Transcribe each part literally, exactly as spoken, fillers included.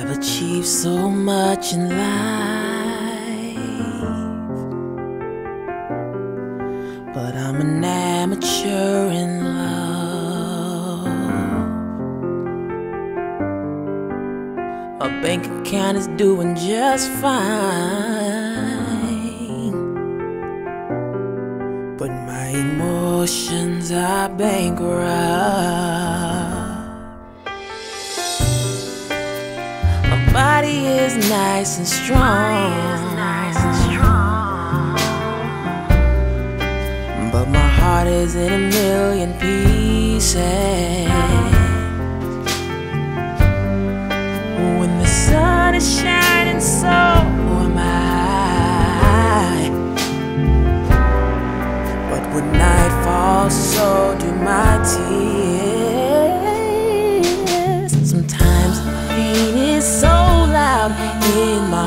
I've achieved so much in life, but I'm an amateur in love. My bank account is doing just fine, but my emotions are bankrupt. My body is nice and strong, but my heart is in a million pieces. When the sun is shining, so am I. But when night falls, so do my tears. Sometimes the pain is so loud in my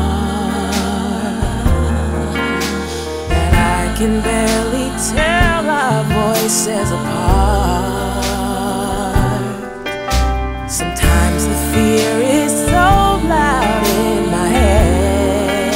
heart that I can barely tell our voices apart. Sometimes the fear is so loud in my head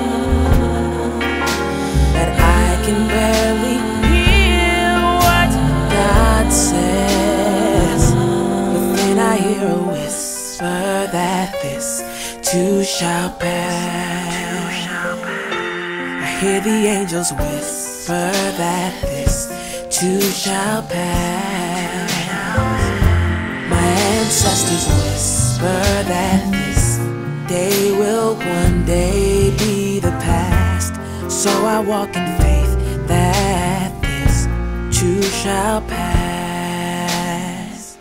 that I can barely hear what God says. But then I hear a whisper that this too shall pass. I hear the angels whisper that this too shall pass. My ancestors whisper that this day will one day be the past. So I walk in faith that this too shall pass.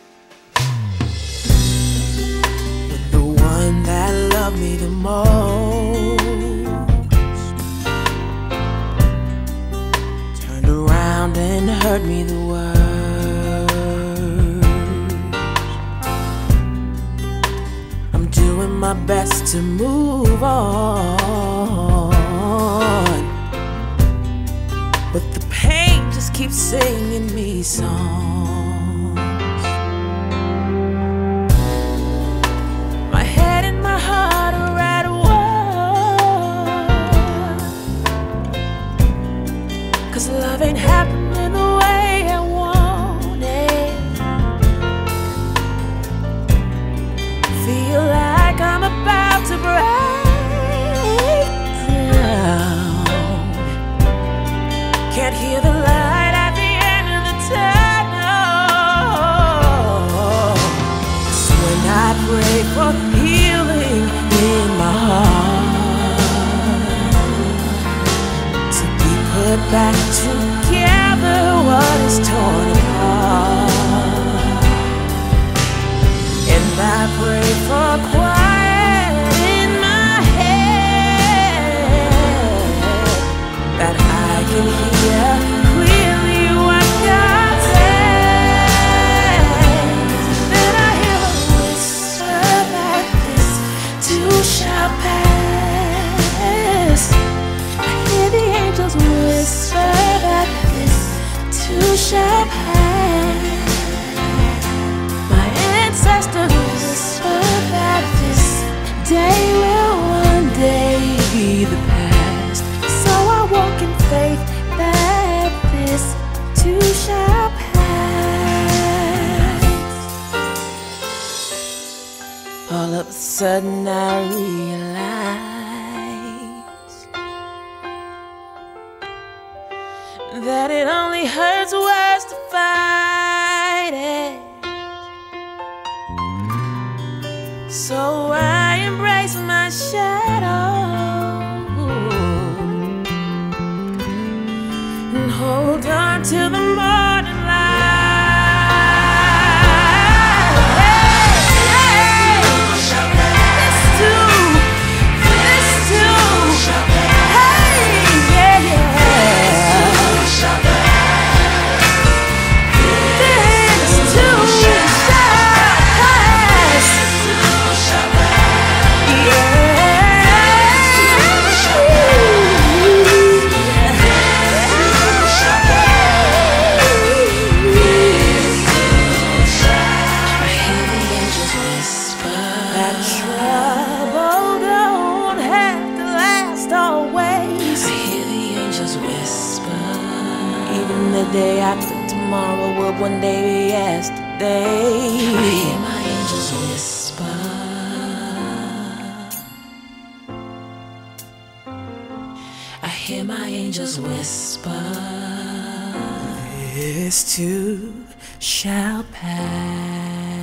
With the one that loved me the most turned around and hurt me the worst. I'm doing my best to move on, but the pain just keeps singing me songs. My head and my heart are at war, 'cause love ain't happening the way I want it. Feel like I'm about to break down. Can't hear the light at the end of the tunnel. So when I pray for healing in my heart, to be put back together what is torn apart, and I pray for quiet in my head, that I can hear clearly what God says. Then I hear a whisper that this too shall pass. I hear the angels whisper that this too shall pass. My ancestors whisper that this day will one day be the past. So I walk in faith that this too shall pass. All of a sudden I realize that it only hurts worse to fight it. So I embrace my shadow and hold on to the morning light. Hey, hey. This too, this too. Hey, yeah, yeah. This too shall pass. Yeah. tomorrow would one day be yesterday. I hear my angels whisper. I hear my angels whisper. This too shall pass.